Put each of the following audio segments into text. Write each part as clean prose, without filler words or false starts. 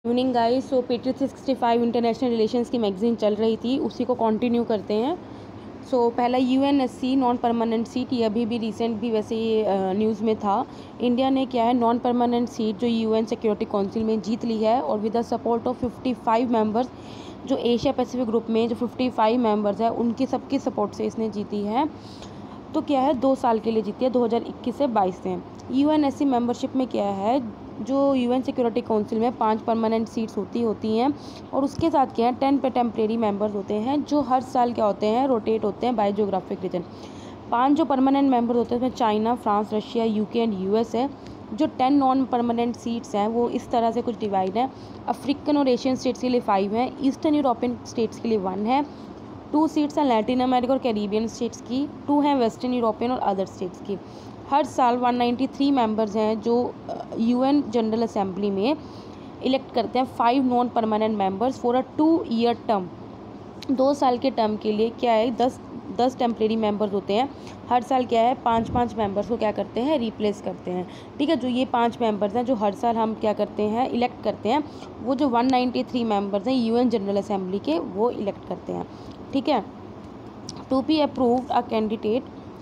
Evening guys. So patriot 365 international relations की magazine चल रही थी, उसी को कंटिन्यू करते हैं। सो पहला यूएनएससी नॉन परमानेंट सीट, ये अभी भी रिसेंट भी वैसे ये न्यूज़ में था। इंडिया ने क्या है नॉन परमानेंट सीट जो यूएन सिक्योरिटी काउंसिल में जीत ली है, और with the support of 55 members, जो एशिया पैसिफिक ग्रुप में जो 55 मेंबर्स है उनकी सबकी सपोर्ट से इसने जीती है। तो क्या है 2 साल के लिए जीती है, 2021 से 22 से। यूएनएससी मेंबरशिप में क्या है, जो यूएन सिक्योरिटी काउंसिल में 5 परमानेंट सीट्स होती हैं, और उसके साथ क्या है 10 पे टेम्परेरी मेंबर्स होते हैं जो हर साल क्या होते हैं रोटेट होते हैं बाय ज्योग्राफिक रीजन। 5 जो परमानेंट मेंबर होते हैं उसमें China, France, Russia, UK and US है। जो 10 नॉन परमानेंट सीट्स हैं वो इस तरह से कुछ डिवाइड है। अफ्रीकन और एशियन स्टेट्स के लिए 5 हैं, ईस्टर्न यूरोपियन स्टेट्स के लिए 1 है, 2 सीट्स हैं लैटिन अमेरिका और कैरिबियन स्टेट्स की, 2 हैं वेस्टर्न यूरोपियन और अदर स्टेट्स की। हर साल 193 मेंबर्स हैं जो यूएन जनरल असेंबली में इलेक्ट करते हैं 5 non permanent members for a two year term. 2 साल के टर्म के लिए क्या है 10 टेम्परेरी मेंबर्स होते हैं। हर साल क्या है 5-5 मेंबर्स को क्या करते हैं रिप्लेस करते हैं। ठीक है, जो ये 5 मेंबर्स हैं जो हर साल हम क्या करते हैं इलेक्ट करते हैं, वो जो 193 मेंबर्स हैं यूएन जनरल असेंबली के वो इलेक्ट करते हैं। ठीक है, to be approved a candidate.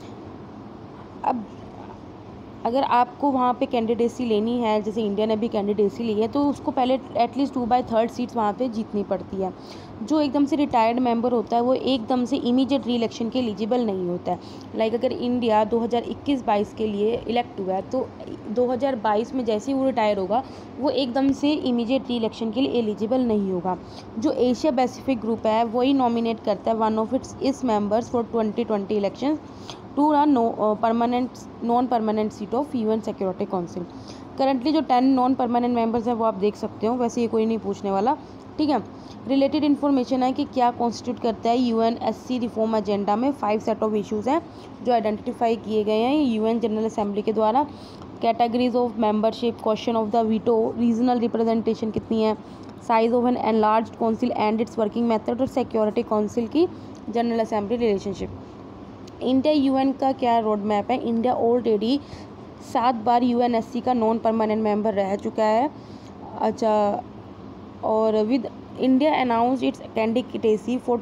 अब अगर आपको वहाँ पे कैंडिडेसी लेनी है, जैसे इंडिया ने भी कैंडिडेसी ली है, तो उसको पहले एटलीस्ट 2/3 सीट्स वहाँ पे जीतनी पड़ती है। जो एकदम से रिटायर्ड मेंबर होता है वो एकदम से इमीडिएट री इलेक्शन के एलिजिबल नहीं होता है। लाइक अगर इंडिया 2021-22 के लिए इलेक्ट हुआ है तो 2022 में जैसे ही वो रिटायर होगा वो एकदम से इमीडिएट री इलेक्शन के लिए एलिजिबल नहीं होगा। जो एशिया पैसिफिक ग्रुप है वही नॉमिनेट करता है one of its members for 2020 election to non permanent seat of UN security council. Currently जो 10 नॉन परमानेंट मेंबर्स हैं वो आप देख सकते हो, वैसे ये कोई नहीं पूछने वाला। ठीक है, रिलेटेड इन्फॉर्मेशन है कि क्या कॉन्स्टिट्यूट करता है यूएनएससी रिफॉर्म एजेंडा में 5 सेट ऑफ इश्यूज़ हैं जो आइडेंटिफाई किए गए हैं यूएन जनरल असेंबली के द्वारा। Categories of membership, question of the veto, regional representation कितनी है, size of an enlarged council and its working method, और सिक्योरिटी काउंसिल की general assembly relationship. India UN का क्या रोड मैप है। इंडिया ऑलरेडी 7 बार यूएनएससी का नॉन परमानेंट मेंबर रह चुका है। अच्छा, और with India announce its candidacy for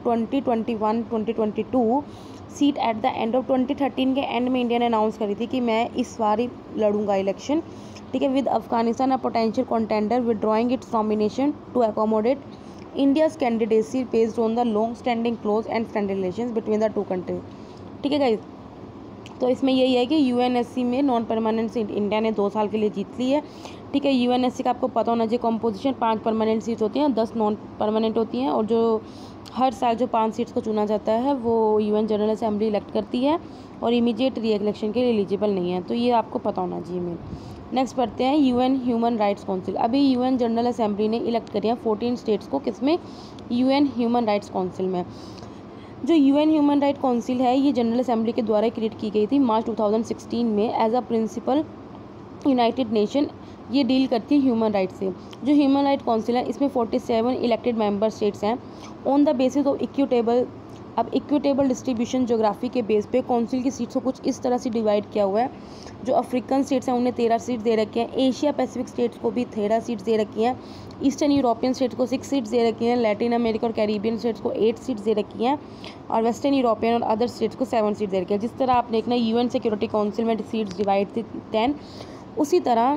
2021-2022 seat at the end of 2013 के एंड में इंडिया ने अनाउंस करी थी कि मैं इस बार ही लड़ूंगा इलेक्शन। ठीक है, with Afghanistan a potential contender withdrawing its nomination to accommodate India's candidacy based on the long standing close and friendly relations between the 2 countries. ठीक है गाइस, तो इसमें यही है कि यूएनएससी में नॉन परमानेंट सीट इंडिया ने 2 साल के लिए जीत ली है। ठीक है, यूएनएससी का आपको पता होना चाहिए कॉम्पोजिशन, 5 परमानेंट सीट्स होती हैं, 10 नॉन परमानेंट होती हैं, और जो हर साल जो 5 सीट्स को चुना जाता है वो यूएन जनरल असेंबली इलेक्ट करती है और इमीडिएट री इलेक्शन के लिए एलिजिबल नहीं है, तो ये आपको पता होना चाहिए। मैं नेक्स्ट पढ़ते हैं यूएन ह्यूमन राइट्स काउंसिल। अभी यूएन जनरल असेंबली ने इलेक्ट करी है 14 स्टेट्स को, किसमें, यूएन ह्यूमन राइट्स काउंसिल में। जो यूएन ह्यूमन राइट काउंसिल है ये जनरल असेंबली के द्वारा क्रिएट की गई थी मार्च 2016 में as a principal United Nation. ये डील करती है ह्यूमन राइट से। जो ह्यूमन राइट काउंसिल है इसमें 47 इलेक्टेड मेंबर स्टेट्स हैं on the basis of equitable. अब इक्विटेबल डिस्ट्रीब्यूशन ज्योग्राफी के बेस पे काउंसिल की सीट्स को कुछ इस तरह से डिवाइड किया हुआ है। जो अफ्रीकन स्टेट्स हैं उन्हें 13 सीट्स दे रखी हैं, एशिया पैसिफिक स्टेट्स को भी 13 सीट्स दे रखी हैं, ईस्टर्न यूरोपियन स्टेट्स को 6 सीट्स दे रखी हैं, लैटिन अमेरिका और कैरिबियन स्टेट्स को 8 सीट्स दे रखी हैं, और वेस्टर्न यूरोपियन और अदर स्टेट्स को 7 सीट्स दे रखी है। जिस तरह आपने एक ना यूएन सिक्योरिटी काउंसिल में सीट्स डिवाइड थी 10, उसी तरह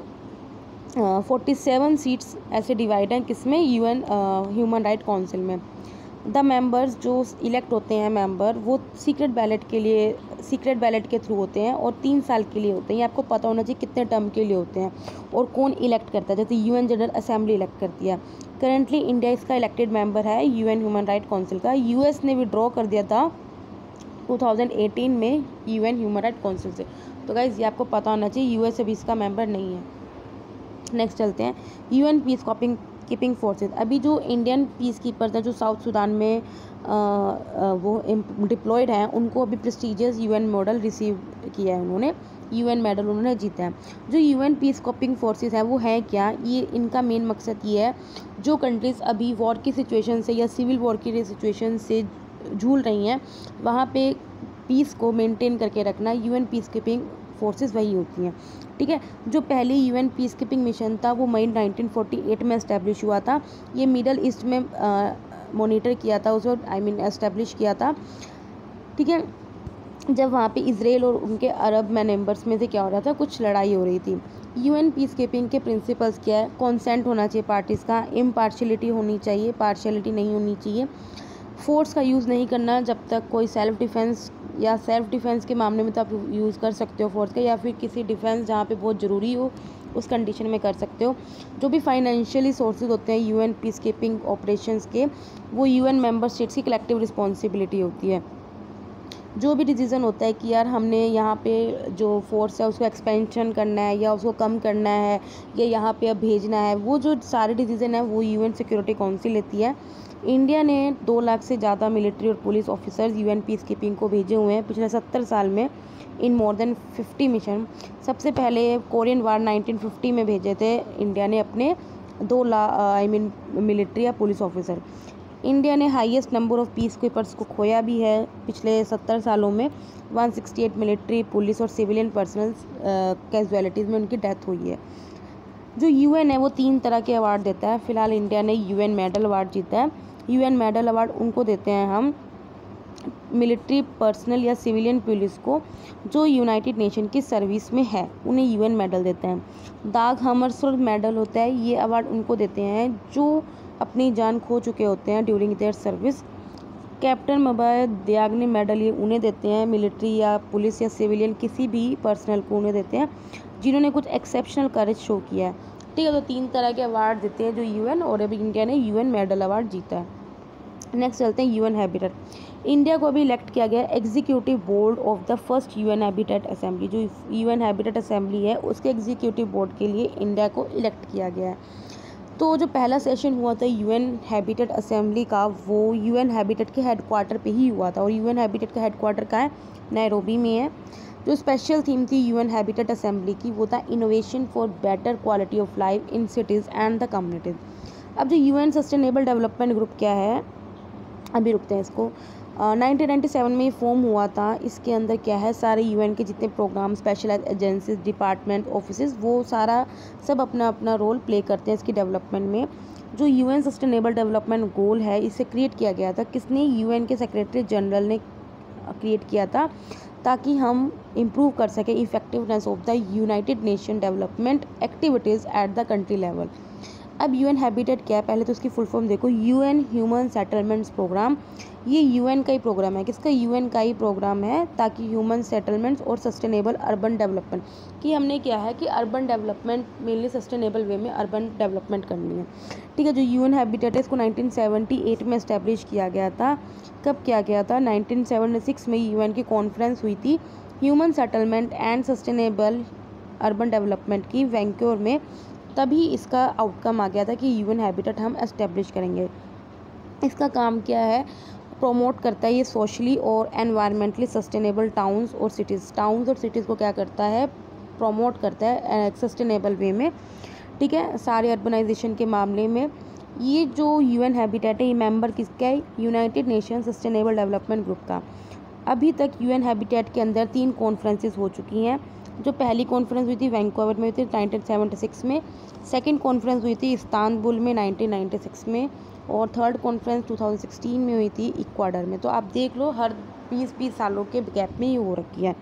47 सीट्स ऐसे डिवाइड हैं किसमें, यूएन ह्यूमन राइट काउंसिल में। द मेंबर्स जो इलेक्ट होते हैं मेंबर वो सीक्रेट बैलेट के थ्रू होते हैं और 3 साल के लिए होते हैं। ये आपको पता होना चाहिए कितने टर्म के लिए होते हैं और कौन इलेक्ट करता है, जैसे यूएन जनरल असेंबली इलेक्ट करती है। करंटली इंडिया इसका इलेक्टेड मेंबर है यूएन ह्यूमन राइट काउंसिल का। यूएस ने विड्रॉ कर दिया था 2018 में यूएन ह्यूमन राइट काउंसिल से। तो गाइज ये आपको पता होना चाहिए, यूएस अभी इसका मेंबर नहीं है। नेक्स्ट चलते हैं यूएन पीस कीपिंग फोर्सेस। अभी जो इंडियन पीस कीपर्स हैं जो साउथ सूडान में वो डिप्लॉयड हैं उनको अभी प्रेस्टिजियस यूएन मेडल रिसीव किया है उन्होंने, यूएन मेडल उन्होंने जीता है। जो यूएन पीस कीपिंग फोर्सेस हैं वो हैं क्या, ये इनका मेन मकसद ये है जो कंट्रीज़ अभी वॉर की सिचुएशन से या सिविल वॉर की सिचुएशन से जूझ रही हैं वहाँ पे पीस को मेंटेन करके रखना यूएन पीस कीपिंग फोर्सेस वही होती हैं, ठीक है। जो पहली यूएन पीस कीपिंग मिशन था वो मई 1948 में इस्टेब्लिश हुआ था। ये मिडल ईस्ट में मॉनिटर किया था उसको, एस्टेब्लिश किया था, ठीक है। जब वहाँ पे इजराइल और उनके अरब मेंबर्स में से क्या हो रहा था, कुछ लड़ाई हो रही थी। यूएन पीस कीपिंग के प्रिंसिपल्स क्या है, कॉन्सेंट होना चाहिए पार्टीज़ का, इम्पार्शियलिटी होनी चाहिए, पार्शियलिटी नहीं होनी चाहिए, फोर्स का यूज़ नहीं करना जब तक कोई सेल्फ डिफेंस के मामले में तो आप यूज़ कर सकते हो फोर्स का, या फिर किसी डिफेंस जहाँ पे बहुत ज़रूरी हो उस कंडीशन में कर सकते हो। जो भी फाइनेंशियली सोर्सेज होते हैं यूएन पीस कीपिंग ऑपरेशंस के, वो यूएन मेंबर स्टेट्स की कलेक्टिव रिस्पॉन्सिबिलिटी होती है। जो भी डिसीज़न होता है कि यार हमने यहाँ पे जो फोर्स है उसको एक्सपेंशन करना है या उसको कम करना है या यहाँ पे अब भेजना है, वो जो सारे डिसीज़न है वो यूएन सिक्योरिटी काउंसिल लेती है। इंडिया ने 2 लाख से ज़्यादा मिलिट्री और police officers UN peace keeping को भेजे हुए हैं पिछले 70 साल में इन मोर देन 50 मिशन। सबसे पहले कोरियन वार 1950 में भेजे थे इंडिया ने अपने 2 लाख मिलिट्री या पुलिस ऑफिसर। इंडिया ने highest number of peace keepers को खोया भी है पिछले 70 सालों में। 168 मिलिट्री, पुलिस और सिविलियन पर्सनल कैजुअलिटीज़ में उनकी डेथ हुई है। जो यूएन है वो 3 तरह के अवार्ड देता है। फिलहाल इंडिया ने यूएन मेडल अवार्ड जीता है। यूएन मेडल अवार्ड उनको देते हैं हम मिलिट्री पर्सनल या सिविलियन पुलिस को जो यूनाइटेड नेशन की सर्विस में है, उन्हें यूएन मेडल देते हैं। दाग हमरसवर्थ मेडल होता है, ये अवार्ड उनको देते हैं जो अपनी जान खो चुके होते हैं during their service. Captain Mbaye Diagne medal ये उन्हें देते हैं, मिलिट्री या पुलिस या सिविलियन किसी भी पर्सनल को उन्हें देते हैं जिन्होंने कुछ एक्सेप्शनल करेज शो किया है, ठीक है। तो 3 तरह के अवार्ड देते हैं जो यूएन, और अभी इंडिया ने यूएन मेडल अवार्ड जीता है। नेक्स्ट चलते हैं यूएन हैबिटेट। इंडिया को अभी इलेक्ट किया गया executive board of the first UN habitat assembly. जो यूएन हैबिटेट असेंबली है उसके एग्जीक्यूटिव बोर्ड के लिए इंडिया को इलेक्ट किया गया है। तो जो पहला सेशन हुआ था यूएन हैबिटेट असेंबली का, वो यूएन हैबिटेट के हेडक्वार्टर पे ही हुआ था, और यूएन हैबिटेट का हेडक्वार्टर कहाँ है, नैरोबी में है। जो स्पेशल थीम थी यूएन हैबिटेट असेंबली की वो था innovation for better quality of life in cities and the communities. अब जो यूएन सस्टेनेबल डेवलपमेंट ग्रुप क्या है, अभी रुकते हैं इसको। 1997 में ये फॉर्म हुआ था। इसके अंदर क्या है, सारे यूएन के जितने program, specialize agencies, department, offices, वो सारा सब अपना अपना रोल प्ले करते हैं इसकी डेवलपमेंट में। जो यूएन सस्टेनेबल डेवलपमेंट गोल है इसे क्रिएट किया गया था, किसने, यूएन के सेक्रेटरी जनरल ने क्रिएट किया था, ताकि हम इम्प्रूव कर सकें effectiveness of the United Nation development activities at the country level. अब यूएन हैबिटेट क्या है, पहले तो उसकी फुल फॉर्म देखो, यूएन ह्यूमन सेटलमेंट्स प्रोग्राम। ये यूएन का ही प्रोग्राम है, किसका, यूएन का ही प्रोग्राम है, ताकि ह्यूमन सेटलमेंट्स और सस्टेनेबल अर्बन डेवलपमेंट कि हमने क्या है कि urban development mainly sustainable way में अर्बन डेवलपमेंट करनी है, ठीक है। जो यूएन हैबिटेट है इसको 1978 में इस्टेब्लिश किया गया था। कब किया गया था, 1976 में यूएन की कॉन्फ्रेंस हुई थी human settlement and sustainable urban development की वैंकूवर में, तभी इसका आउटकम आ गया था कि यूएन हैबिटेट हम एस्टेब्लिश करेंगे। इसका काम क्या है, प्रोमोट करता है ये सोशली और एनवायरमेंटली सस्टेनेबल टाउन्स और सिटीज़। टाउन्स और सिटीज़ को क्या करता है, प्रोमोट करता है सस्टेनेबल वे में, ठीक है, सारे अर्बनाइजेशन के मामले में। ये जो यूएन हैबिटेट है ये मेंबर किसका है, United Nation sustainable development group का। अभी तक यूएन हैबिटेट के अंदर 3 कॉन्फ्रेंसेस हो चुकी हैं। जो पहली कॉन्फ्रेंस हुई थी वैंकूवर में हुई थी 1976 में, सेकंड कॉन्फ्रेंस हुई थी इस्तांबुल में 1996 में, और थर्ड कॉन्फ्रेंस 2016 में हुई थी इक्वाडोर में। तो आप देख लो हर 20-20 सालों के गैप में ये हो रखी है।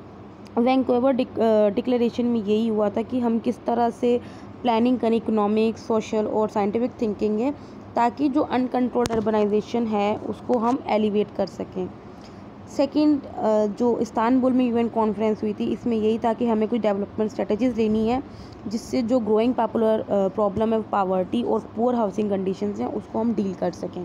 वैंकूवर डिक्लेरेशन में यही हुआ था कि हम किस तरह से प्लानिंग करें, इकोनॉमिक, सोशल और साइंटिफिक थिंकिंग है, ताकि जो अनकंट्रोल्ड अर्बनाइजेशन है उसको हम एलिवेट कर सकें। सेकंड जो इस्तांबुल में यूएन कॉन्फ्रेंस हुई थी इसमें यही था कि हमें कुछ डेवलपमेंट स्ट्रेटजीज लेनी है जिससे जो ग्रोइंग पॉपुलर प्रॉब्लम है पावर्टी और पुअर हाउसिंग कंडीशंस हैं उसको हम डील कर सकें।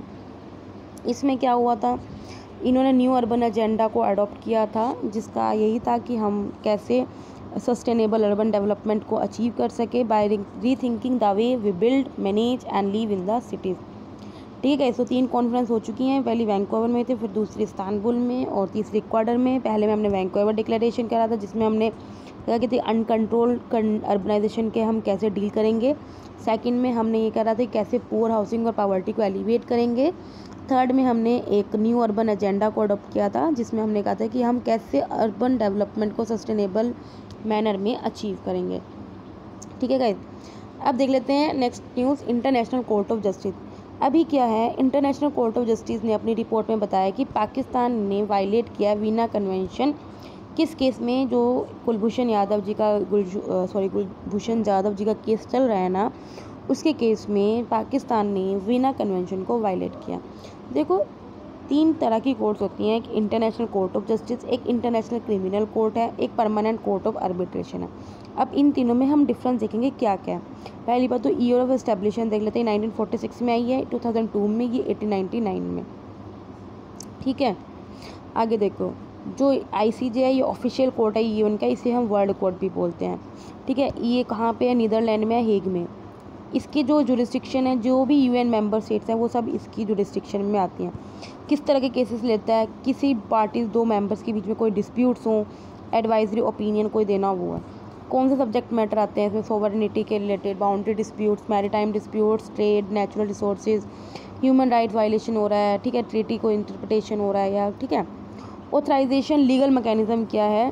इसमें क्या हुआ था, इन्होंने न्यू अर्बन एजेंडा को अडॉप्ट किया था, जिसका यही था कि हम कैसे सस्टेनेबल अर्बन डेवलपमेंट को अचीव कर सके by rethinking the way we build, manage and live in the cities, ठीक है। तो 3 कॉन्फ्रेंस हो चुकी हैं, पहली वैंकूवर में थी, फिर दूसरी इस्तांबुल में और तीसरी इक्वाडोर में। पहले में हमने वैंकूवर डिक्लेरेशन करा था जिसमें हमने क्या कहते हैं अनकंट्रोल्ड अर्बनाइजेशन के हम कैसे डील करेंगे। सेकंड में हमने ये करा था कैसे पुअर हाउसिंग और पॉवर्टी को एलिवेट करेंगे। थर्ड में हमने एक न्यू अर्बन एजेंडा को अडॉप्ट किया था जिसमें हमने कहा था कि हम कैसे अर्बन डेवलपमेंट को सस्टेनेबल मैनर में अचीव करेंगे। ठीक है गाइस, अब देख लेते हैं next news, international court of justice. अभी क्या है, इंटरनेशनल कोर्ट ऑफ जस्टिस ने अपनी रिपोर्ट में बताया कि पाकिस्तान ने वायलेट किया वीना कन्वेंशन। किस केस में, जो कुलभूषण यादव जी का कुलभूषण जाधव जी का केस चल रहा है ना, उसके केस में पाकिस्तान ने वीना कन्वेंशन को वायलेट किया। देखो 3 तरह की कोर्ट्स होती हैं, एक इंटरनेशनल कोर्ट ऑफ जस्टिस, एक इंटरनेशनल क्रिमिनल कोर्ट है, एक परमानेंट कोर्ट ऑफ आर्बिट्रेशन है। अब इन तीनों में हम डिफरेंस देखेंगे क्या क्या है। पहली बात तो ईयर ऑफ एस्टेब्लिशन देख लेते हैं, 1946 में आई है, 2002 में, ये 1899 में। ठीक है, आगे देखो, जो ICJ है ये ऑफिशियल कोर्ट है UN का, इसे हम वर्ल्ड कोर्ट भी बोलते हैं। ठीक है, ये कहाँ पे है, नीदरलैंड में है, हेग में। इसकी जो जुरिस्डिक्शन है, जो भी UN मेंबर स्टेट्स हैं वो सब इसकी जुरिस्डिक्शन में आती हैं। किस तरह के केसेस लेता है, किसी पार्टीज 2 मेंबर्स के बीच में कोई डिस्प्यूट्स हों, एडवाइजरी ओपिनियन कोई देना, वो है। कौन से सब्जेक्ट मैटर आते हैं इसमें, सोवरेनिटी के related, boundary disputes, maritime disputes, trade, natural resources, human rights violation हो रहा है, ठीक है, ट्रीटी को इंटरप्रिटेशन हो रहा है, या ठीक है। ऑथराइजेशन लीगल मैकेनिज्म क्या है,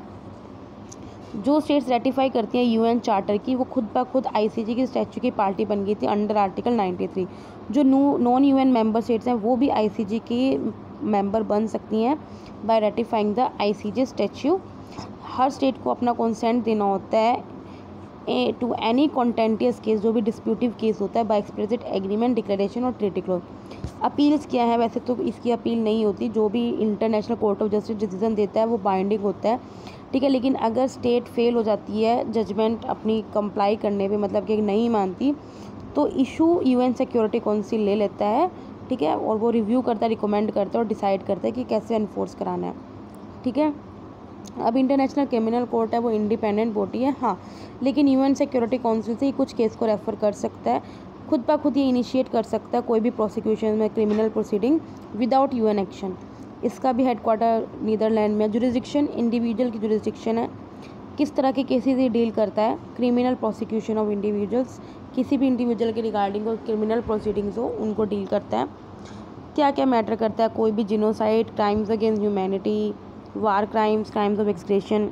जो स्टेट्स रेटिफाई करती हैं UN चार्टर की, वो खुद ब खुद ICJ की स्टैच्यू की पार्टी बन गई थी अंडर आर्टिकल 93। जो नॉन UN मेंबर स्टेट्स हैं वो भी ICJ की मेंबर बन सकती हैं by ratifying the ICJ statute. हर स्टेट को अपना कंसेंट देना होता है टू एनी कॉन्टेंटियस केस, जो भी डिस्प्यूटिव केस होता है, बाय एक्सप्लिसिट एग्रीमेंट, डिक्लेरेशन और ट्रीटी क्लोज। अपील्स क्या है, वैसे तो इसकी अपील नहीं होती, जो भी international court of justice decision देता है वो बाइंडिंग होता है। ठीक है, लेकिन अगर स्टेट फेल हो जाती है जजमेंट अपनी कंप्लाई करने पे, मतलब कि नहीं मानती, तो इशू UN सिक्योरिटी काउंसिल ले लेता है। ठीक है, और वो रिव्यू करता है, रिकमेंड करता है और डिसाइड करता है कि कैसे एनफोर्स कराना है। ठीक है, अब इंटरनेशनल क्रिमिनल कोर्ट है वो इंडिपेंडेंट बॉडी है, हाँ, लेकिन UN सिक्योरिटी काउंसिल से ही कुछ केस को रेफ़र कर सकता है, खुद ब खुद ये इनिशिएट कर सकता है कोई भी प्रोसिक्यूशन में criminal proceeding without UN action. इसका भी हेडक्वार्टर नीदरलैंड में। जुरिस्डिक्शन इंडिविजुअल की जुरिस्डिक्शन है, किस तरह के केसेस ये डील करता है, क्रिमिनल प्रोसिक्यूशन ऑफ इंडिविजुअल्स, किसी भी इंडिविजुअल के रिगार्डिंग और क्रिमिनल प्रोसीडिंग्स हो उनको डील करता है। क्या क्या मैटर करता है, कोई भी genocide, crimes against humanity, war crimes, crimes of aggression,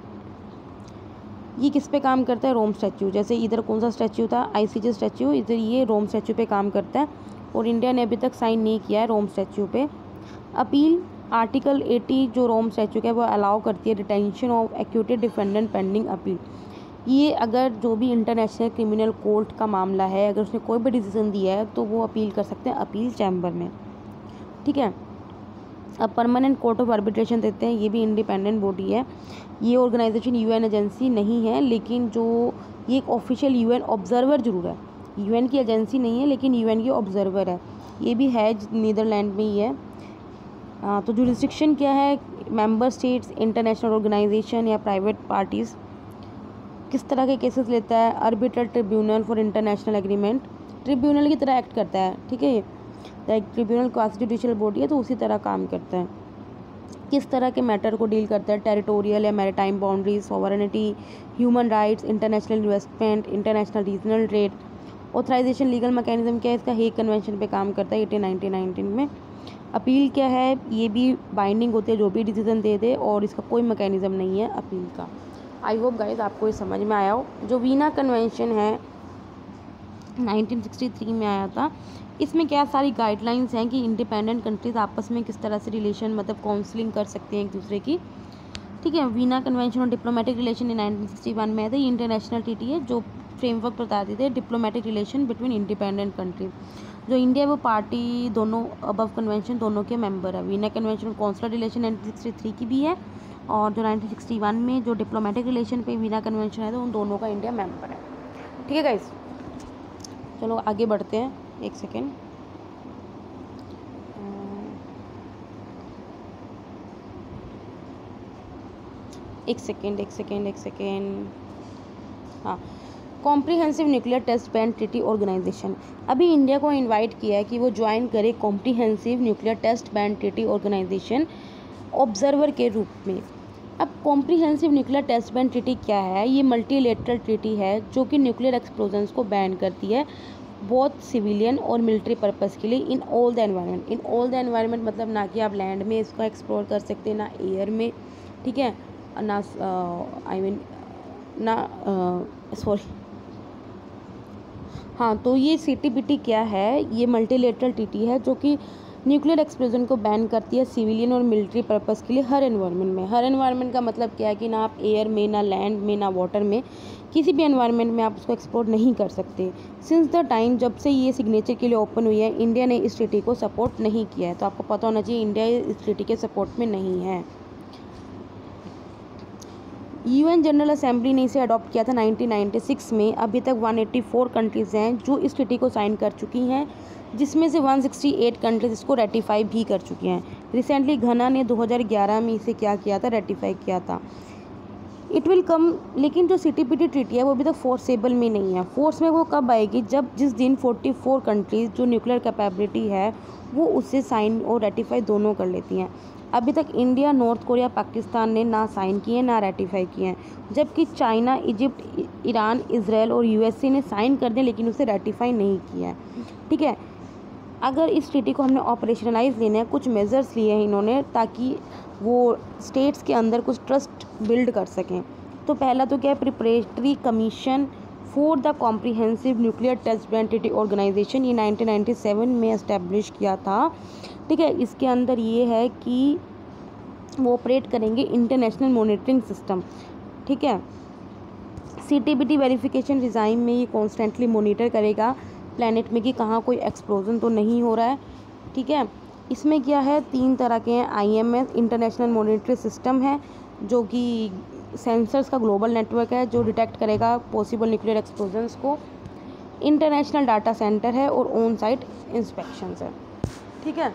ये किस पे काम करता है, रोम स्टैच्यू। जैसे इधर कौन सा स्टैच्यू था, ICJ स्टैच्यू, इधर ये रोम स्टैच्यू पे काम करता है और इंडिया ने अभी तक साइन नहीं किया है रोम स्टैच्यू पे। अपील, आर्टिकल 80 जो रोम स्टैच्यू है वो अलाउ करती है detention of acquitted defendant pending appeal. ये अगर जो भी इंटरनेशनल क्रिमिनल कोर्ट का मामला है, अगर उसने कोई भी डिसीजन दिया है तो वो अपील कर सकते हैं अपील चैम्बर में। ठीक है, अब परमानेंट कोर्ट ऑफ आर्बिट्रेशन देते हैं, ये भी इंडिपेंडेंट बॉडी है। ये ऑर्गेनाइजेशन UN एजेंसी नहीं है, लेकिन जो ये एक ऑफिशियल UN ऑब्जर्वर जरूर है, UN की एजेंसी नहीं है लेकिन UN की ऑब्जर्वर है। ये भी है नीदरलैंड में ही है। तो जुरिस्डिक्शन क्या है, मेंबर स्टेट्स, इंटरनेशनल ऑर्गेनाइजेशन या प्राइवेट पार्टीज़। किस तरह के केसेस लेता है, arbitral tribunal for international agreement, tribunal की तरह एक्ट करता है। ठीक है, ट्रिब्यूनल क्वासी जुडिशियल बॉडी है तो उसी तरह काम करता है। किस तरह के मैटर को डील करता है, टेरिटोरियल या maritime boundaries, sovereignty, human rights, international investment, international regional trade. Authorisation legal mechanism क्या है, इसका हेग कन्वेंशन पे काम करता है 1819 में। अपील क्या है, ये भी बाइंडिंग होती है, जो भी डिसीजन दे दे, और इसका कोई मैकेनिज्म नहीं है अपील का। आई होप गाइज आपको ये समझ में आया हो। जो वीना कन्वेंशन है 1963 में आया था, इसमें क्या सारी गाइडलाइंस हैं कि इंडिपेंडेंट कंट्रीज आपस में किस तरह से रिलेशन, मतलब काउंसलिंग कर सकते हैं एक दूसरे की। ठीक है, वीना कन्वेंशन और डिप्लोमेटिक रिलेशन 1961 में है। ये इंटरनेशनल ट्रीटी है जो फ्रेमवर्क बताते थे diplomatic relation between independent countries. जो इंडिया है वो पार्टी दोनों अबव कन्वेंशन दोनों के मेंबर है। वीना कन्वेंशन और कॉन्सुलर रिलेशन 1963 की भी है, और जो 1961 में जो डिप्लोमेटिक रिलेशन पे वीना कन्वेंशन है तो उन दोनों का इंडिया मेंबर है। ठीक है गाइस, चलो आगे बढ़ते हैं। एक सेकेंड, हाँ, comprehensive nuclear test ban treaty organisation. अभी इंडिया को इनवाइट किया है कि वो ज्वाइन करे comprehensive nuclear test ban treaty organisation observer के रूप में। अब comprehensive nuclear test ban treaty क्या है? ये मल्टीलेटरल ट्रीटी है जो कि न्यूक्लियर एक्सप्लोजन्स को बैन करती है बहुत सिविलियन और मिलिट्री पर्पस के लिए in all the environment. In all the environment मतलब ना कि आप लैंड में इसको एक्सप्लोर कर सकते हैं, ना एयर में, ठीक है, ना हाँ, तो ये CTBT क्या है? ये मल्टीलेटरल ट्रीटी है जो कि न्यूक्लियर एक्सप्लोजन को बैन करती है सिविलियन और मिलिट्री पर्पस के लिए हर एनवायरनमेंट में। हर एनवायरनमेंट का मतलब क्या है कि ना आप एयर में, ना लैंड में, ना वाटर में, किसी भी एनवायरनमेंट में आप उसको एक्सप्लोर नहीं कर सकते। सिंस द टाइम जब से ये सिग्नेचर के लिए ओपन हुई है, इंडिया ने इस ट्रीटी को सपोर्ट नहीं किया है। तो आपको पता होना चाहिए इंडिया इस ट्रीटी के सपोर्ट में नहीं है। UN जनरल असेंबली ने इसे अडॉप्ट किया था 1996 में। अभी तक 184 कंट्रीज़ हैं जो इस ट्रीटी को साइन कर चुकी हैं, जिसमें से 168 कंट्रीज़ इसको रेटिफाई भी कर चुकी हैं। रिसेंटली घना ने 2011 में इसे क्या किया था? रेटिफाई किया था। इट विल कम, लेकिन जो CTBT ट्रीटी है वो अभी तक फोर्सेबल में नहीं है। फोर्स में वो कब आएगी? जिस दिन 44 कंट्रीज़ जो न्यूक्लियर कैपेबिलिटी है वो उससे साइन और रेटिफाई दोनों कर लेती हैं। अभी तक इंडिया, नॉर्थ कोरिया, पाकिस्तान ने ना साइन किए ना रेटिफाई किए हैं, जबकि चाइना, इजिप्ट, ईरान, इजराइल और USA ने साइन कर दिए लेकिन उसे रेटिफाई नहीं किया है। ठीक है, अगर इस ट्रीटी को हमने ऑपरेशनलाइज लेना है, कुछ मेजर्स लिए हैं इन्होंने ताकि वो स्टेट्स के अंदर कुछ ट्रस्ट बिल्ड कर सकें। तो पहला तो क्या है? Preparatory commission for the comprehensive nuclear test ban treaty organisation, ये 1997 में इस्टेब्लिश किया था। ठीक है, इसके अंदर ये है कि वो ऑपरेट करेंगे इंटरनेशनल मॉनिटरिंग सिस्टम। ठीक है, CTBT वेरिफिकेशन रिजाइम में ये कॉन्स्टेंटली मॉनिटर करेगा प्लैनेट में कि कहाँ कोई एक्सप्लोजन तो नहीं हो रहा है। ठीक है, इसमें क्या है? 3 तरह के हैं। IMS इंटरनेशनल मॉनिटरी सिस्टम है जो कि सेंसर्स का ग्लोबल नेटवर्क है जो डिटेक्ट करेगा पॉसिबल न्यूक्लियर एक्सप्लोजन्स को। इंटरनेशनल डाटा सेंटर है और ऑन साइट इंस्पेक्शंस है। ठीक है,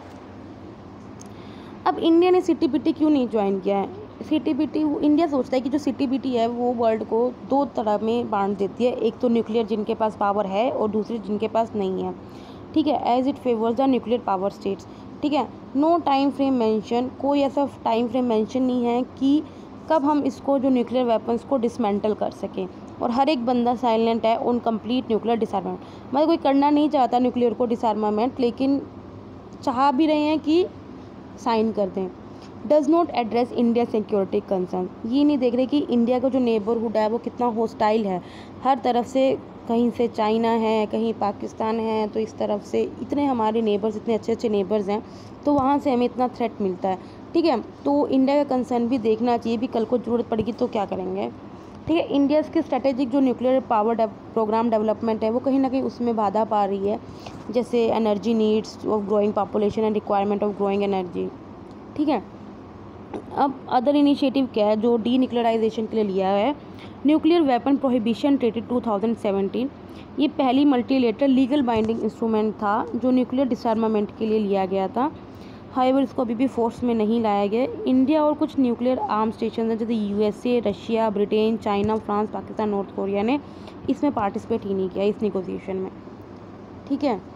अब इंडिया ने CTBT क्यों नहीं ज्वाइन किया है? CTBT, इंडिया सोचता है कि जो CTBT है वो वर्ल्ड को 2 तरह में बांट देती है, एक तो न्यूक्लियर जिनके पास पावर है और दूसरी जिनके पास नहीं है। ठीक है, as it favours the nuclear power states. ठीक है, नो टाइम फ्रेम मेंशन, कोई ऐसा टाइम फ्रेम मेंशन नहीं है कि कब हम इसको जो न्यूक्लियर वेपन्स को डिसमेंटल कर सकें, और हर एक बंदा साइलेंट है ऑन कंप्लीट न्यूक्लियर डिसआर्मामेंट। मतलब कोई करना नहीं चाहता न्यूक्लियर को डिसआर्मामेंट, लेकिन चाह भी रहे हैं कि साइन कर दें। Does not address India security concern, ये नहीं देख रहे कि इंडिया का जो नेबरहुड है वो कितना हॉस्टाइल है। हर तरफ से, कहीं से चाइना है, कहीं पाकिस्तान है, तो इस तरफ से इतने हमारे नेबर्स, इतने अच्छे अच्छे नेबर्स हैं, तो वहाँ से हमें इतना थ्रेट मिलता है। ठीक है, तो इंडिया का कंसर्न भी देखना चाहिए भी, कल को ज़रूरत पड़ेगी तो क्या करेंगे। ठीक है, इंडिया के स्ट्रेटेजिक जो न्यूक्लियर पावर प्रोग्राम डेवलपमेंट है वो कहीं ना कहीं उसमें बाधा पा रही है, जैसे energy needs of growing population and requirement of growing energy. ठीक है, अब अदर इनिशिएटिव क्या है जो डीन्यूक्लियराइजेशन के लिए लिया है? न्यूक्लियर वेपन प्रोहिबिशन ट्रीटी 2017, ये पहली मल्टीलेटरल लीगल बाइंडिंग इंस्ट्रूमेंट था जो न्यूक्लियर डिसआर्मामेंट के लिए लिया गया था। हाउएवर इसको अभी भी फोर्स में नहीं लाया गया। इंडिया और कुछ न्यूक्लियर आर्म स्टेशन हैं जैसे USA, Russia, Britain, China, France, Pakistan, North Korea ने इसमें पार्टिसिपेट ही नहीं किया इस निगोसिएशन में। ठीक है,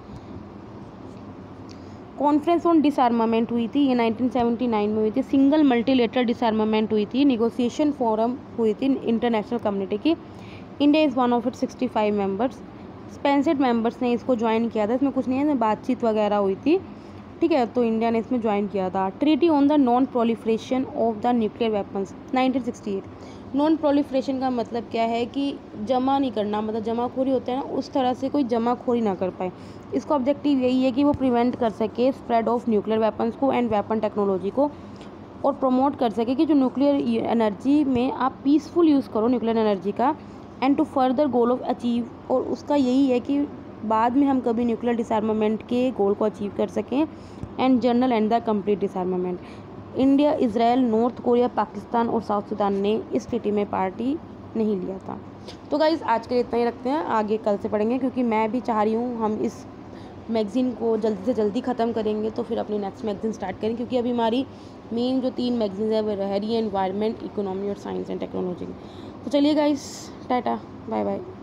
कॉन्फ्रेंस ऑन डिसआर्मामेंट हुई थी, ये 1979 में हुई थी। सिंगल मल्टीलेटरल डिसआर्मामेंट हुई थी। निगोसिएशन फोरम हुई थी इंटरनेशनल कम्युनिटी की। India is one of it 65 members. स्पेंसेड मेंबर्स ने इसको ज्वाइन किया था। इसमें कुछ नहीं है, इसमें बातचीत वगैरह हुई थी। ठीक है, तो इंडिया ने इसमें ज्वाइन किया था। Treaty on the non proliferation of the nuclear weapons 1968। Non proliferation का मतलब क्या है कि जमा नहीं करना, मतलब जमाखोरी होता है ना, उस तरह से कोई जमाखोरी ना कर पाए। इसका ऑब्जेक्टिव यही है कि वो प्रिवेंट कर सके स्प्रेड ऑफ न्यूक्लियर वेपन्स को एंड वेपन टेक्नोलॉजी को, और प्रमोट कर सके कि जो न्यूक्लियर एनर्जी में आप पीसफुल यूज़ करो न्यूक्लियर एनर्जी का, and to further goal of achieve, और उसका यही है कि बाद में हम कभी न्यूक्लियर डिसआर्मामेंट के गोल को अचीव कर सकें, and general and the complete disarmament. India, Israel, North Korea, Pakistan और साउथ सुडान ने इस ट्रीटी में पार्टी नहीं लिया था। तो गाइज़ आज के लिए इतना ही रखते हैं, आगे कल से पढ़ेंगे, क्योंकि मैं भी चाह रही हूँ हम इस मैगज़ीन को जल्दी से जल्दी ख़त्म करेंगे तो फिर अपनी नेक्स्ट मैगज़ीन स्टार्ट करें, क्योंकि अभी हमारी मेन जो 3 मैगज़ीन है वो रह रही है एनवायरनमेंट, इकोनॉमी और साइंस एंड टेक्नोलॉजी। तो चलिए गाइज़, टाटा, बाय बाय।